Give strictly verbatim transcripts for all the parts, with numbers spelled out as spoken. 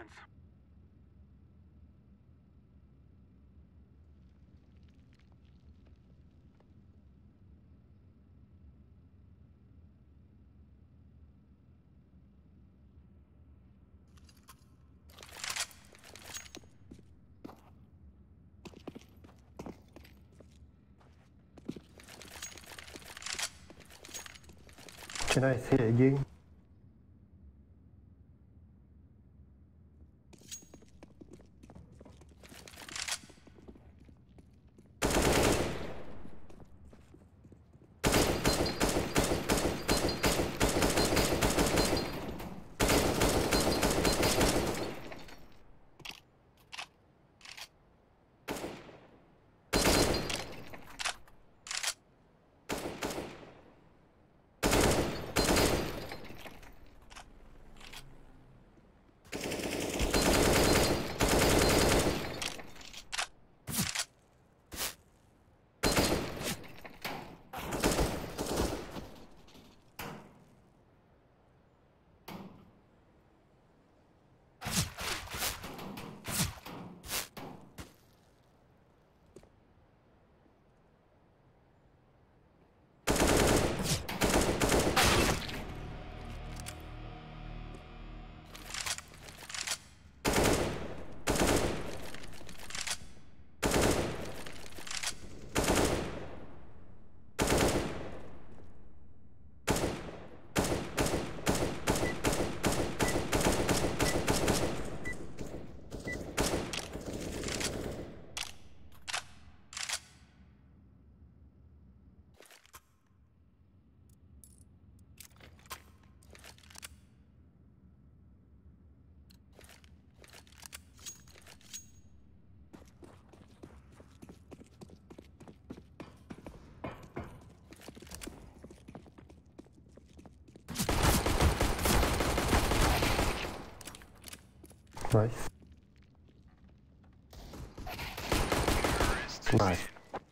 plans. Can I say it again? Nice. Nice.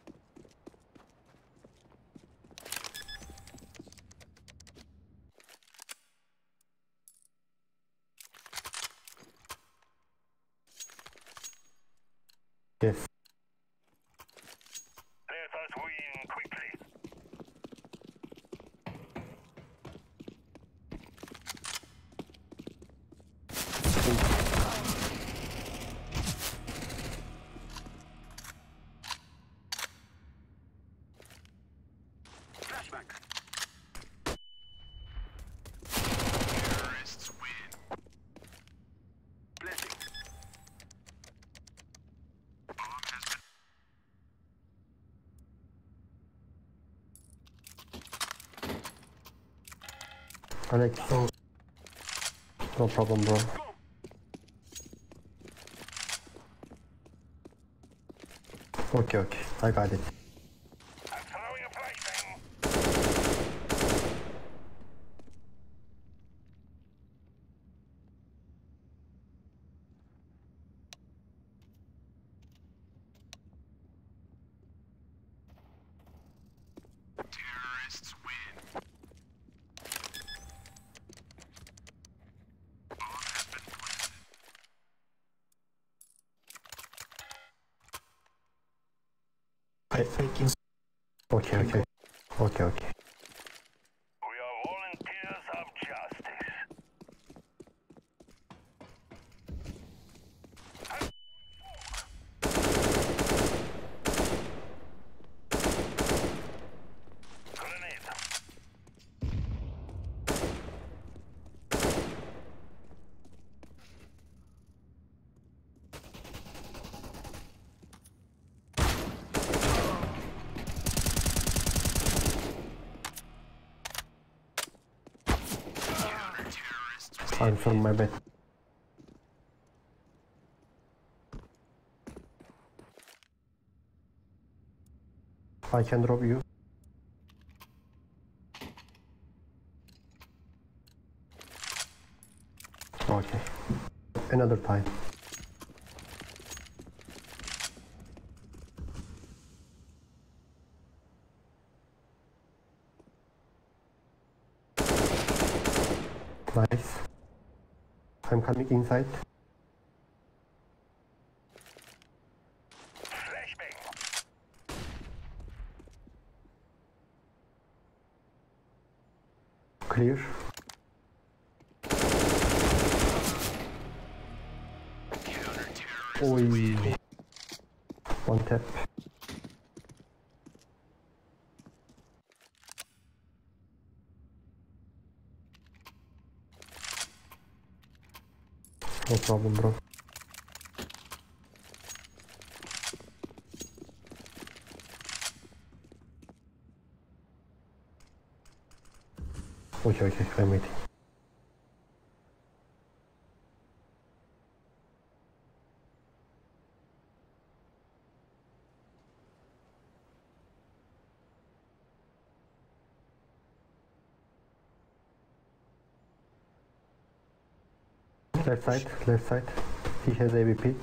Yes. Let us win quickly. Flashback. Terrorists win. Blessing. Bomb has been. Alex, no, no problem, bro. Okay, okay, I got it. I'm throwing a flashbang. Terrorists win. Bomb has been planted. I thinking. Okay, okay, okay, okay. We are volunteers of justice. Grenade. Time for my bed. I can drop you. Okay. Another time. Nice. I'm coming inside. Clear. Oy. One tap. No problem, bro. Okay, okay, I'm waiting. Left side, left side. He has A W P.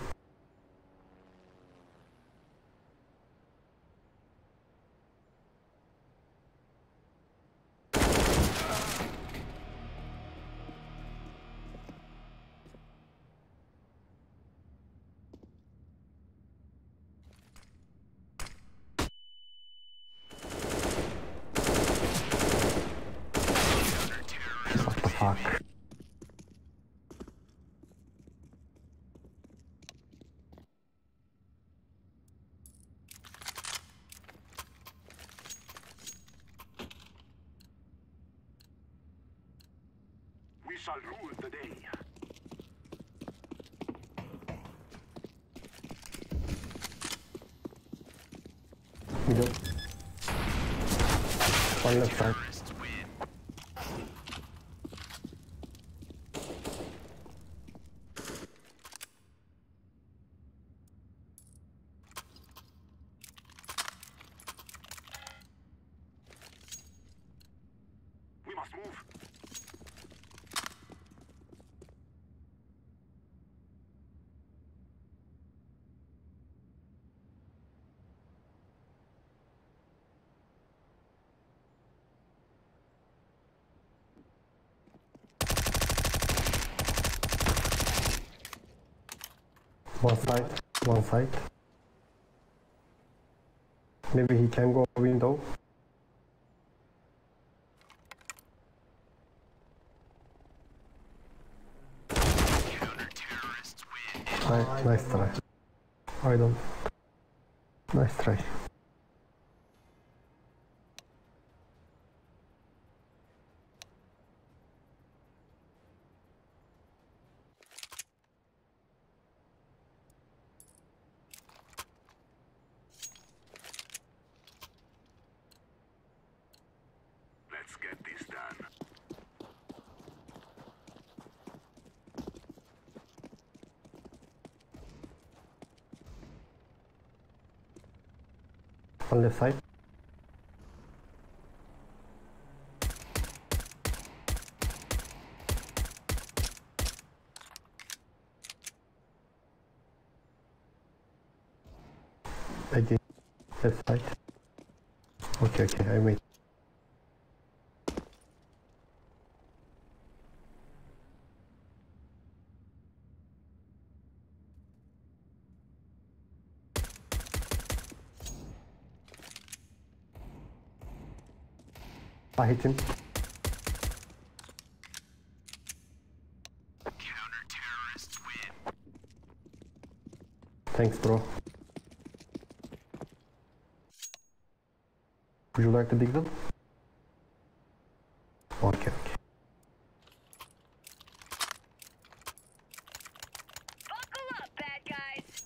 What the fuck? We shall rule the day. Middle. One left side. Terrorists win. We must move. One side, one side. Maybe he can go window. Counter-terrorists win. Nice, nice try. I don't. Nice try. Let's get this done. One left side. Again, left side. Okay, okay, I wait. I hit him. Counter-terrorists win. Thanks, bro. Would you like the big one? Okay, okay. Buckle up, bad guys!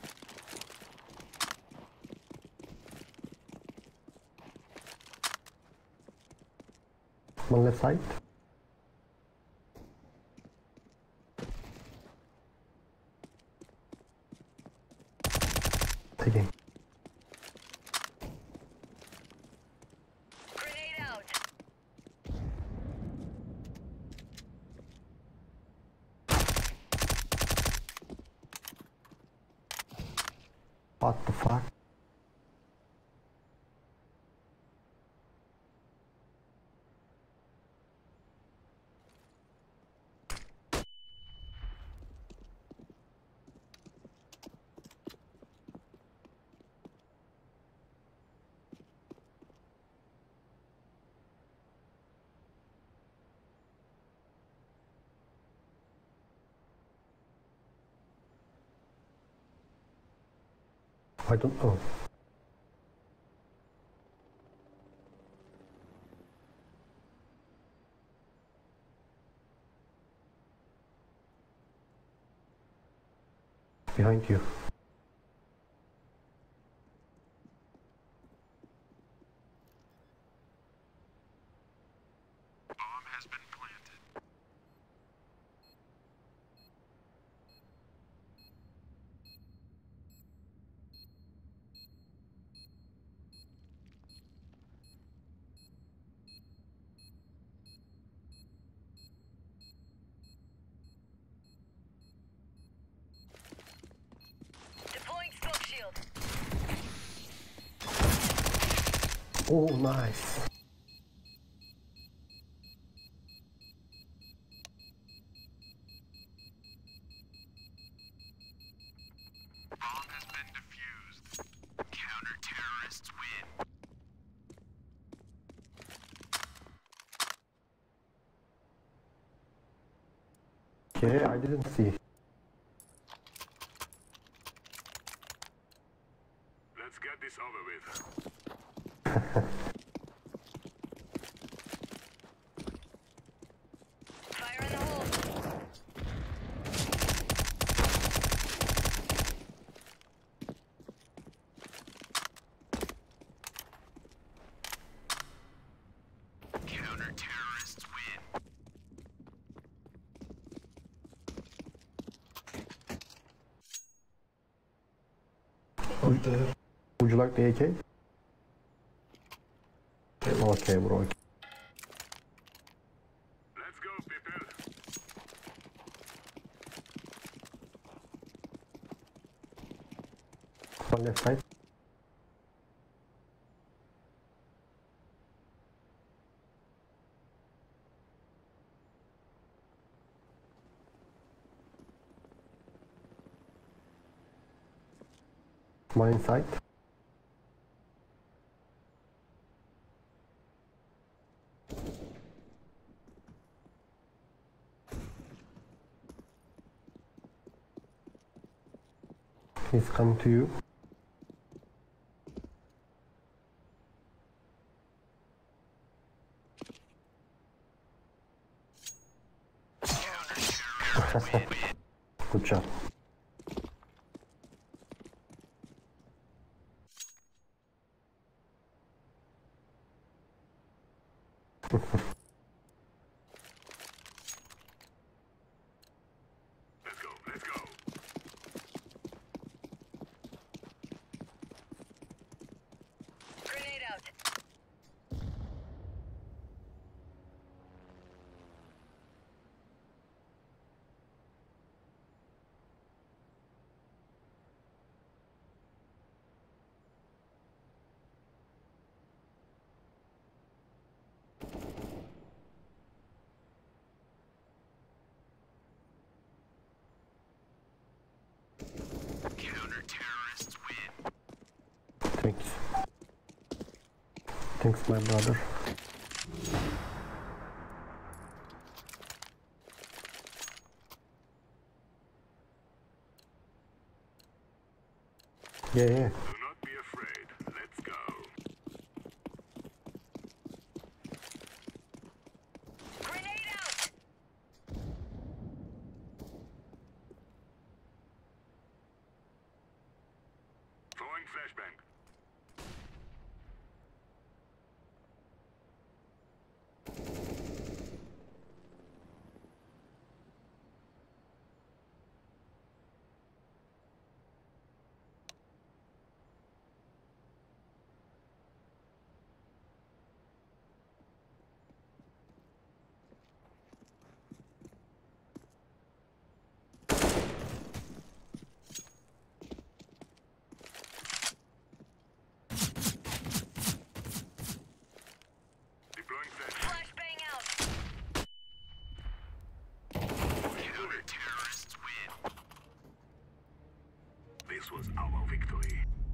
One left side. Again. Grenade out! What the fuck? I don't know. Behind you. Bomb has been planted. Deploying smoke shield. Oh, nice. Bomb has been defused. Counter-terrorists win. Okay, I didn't see. Let's get this over with. Fire in the hole. Counter-terrorists win. Would, would you like the A K? Okay, bro. Let's go, people. One left side. One inside. He's coming to you. Good job. Let's go, let's go. Grenade out. Counter-terrorists win. Thanks. Thanks, my brother. Yeah, yeah. Do not be afraid. Let's go. Grenade out. Throwing flashbang. Deploying flash. Flashbang out. Counter-terrorists win. This was our victory.